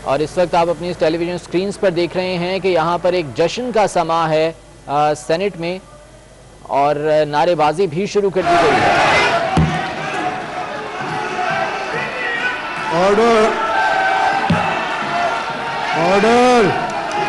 और इस वक्त आप अपनी टेलीविजन स्क्रीन्स पर देख रहे हैं कि यहाँ पर एक जश्न का समा है सेनेट में और नारेबाजी भी शुरू कर दी गई है। Order, order.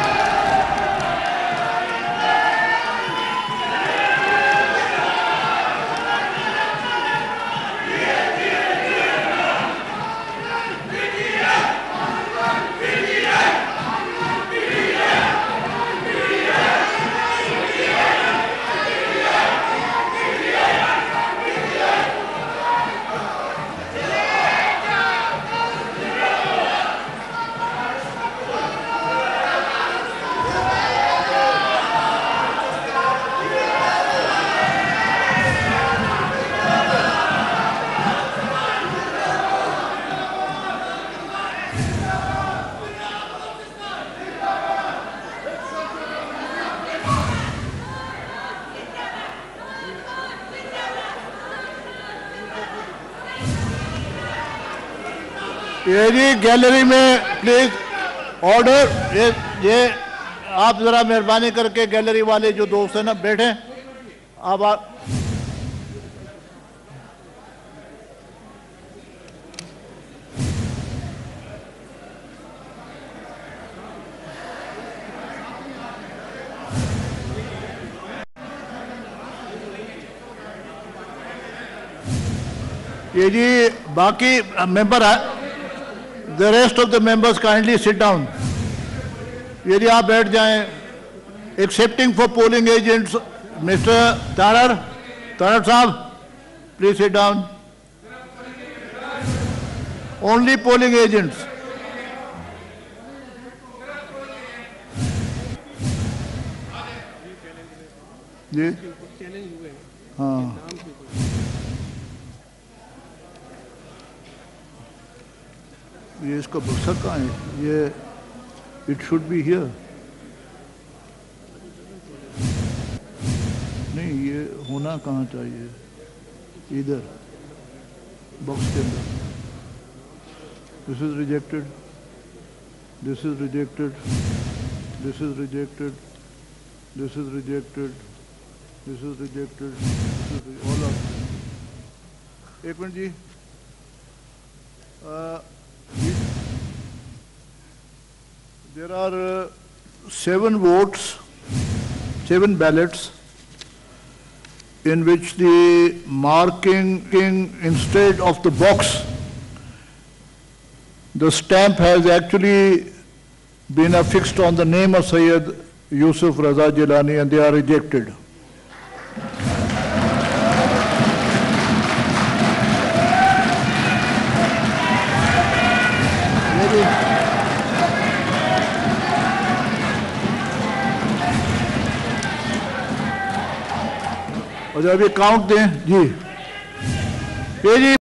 ये जी गैलरी में प्लीज ऑर्डर। ये आप जरा मेहरबानी करके गैलरी वाले जो दोस्त हैं ना बैठे। अब ये जी बाकी मेंबर है। The rest of the members kindly sit down. यदि आप बैठ जाएं। Excepting for polling agents, Mr. Tarar साहब, please sit down. Only polling agents. जी हाँ, ये इसका बक्सा कहाँ है? ये इट शुड बी हियर। नहीं, ये होना कहाँ चाहिए? इधर बॉक्स के अंदर। This is rejected, this is rejected, this is rejected, this is rejected, this is rejected, all of. एक मिनट जी, there are 7 votes, 7 ballots in which the marking instead of the box, the stamp has actually been affixed on the name of Sayyid Yusuf Raza Jilani, and they are rejected. और अभी count दें जी। ये जी